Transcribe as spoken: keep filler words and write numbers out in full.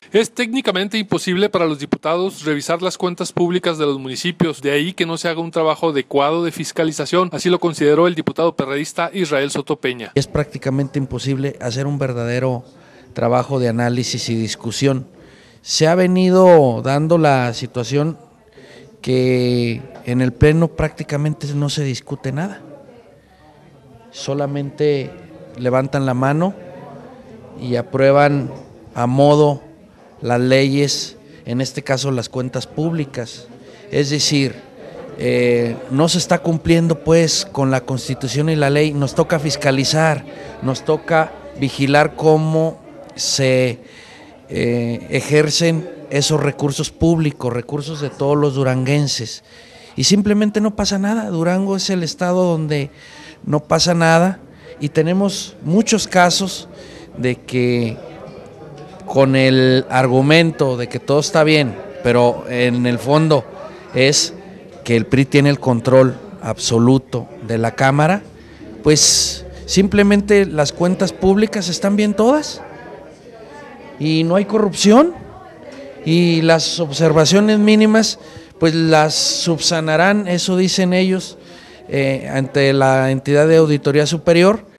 Es técnicamente imposible para los diputados revisar las cuentas públicas de los municipios, de ahí que no se haga un trabajo adecuado de fiscalización, así lo consideró el diputado perredista Israel Soto Peña. Es prácticamente imposible hacer un verdadero trabajo de análisis y discusión. Se ha venido dando la situación que en el pleno prácticamente no se discute nada, solamente levantan la mano y aprueban a modo las leyes, en este caso las cuentas públicas, es decir, eh, no se está cumpliendo pues con la Constitución y la ley, nos toca fiscalizar, nos toca vigilar cómo se eh, ejercen esos recursos públicos, recursos de todos los duranguenses, y simplemente no pasa nada. Durango es el estado donde no pasa nada y tenemos muchos casos de que con el argumento de que todo está bien, pero en el fondo es que el P R I tiene el control absoluto de la Cámara, pues simplemente las cuentas públicas están bien todas y no hay corrupción, y las observaciones mínimas pues las subsanarán, eso dicen ellos, eh, ante la entidad de auditoría superior,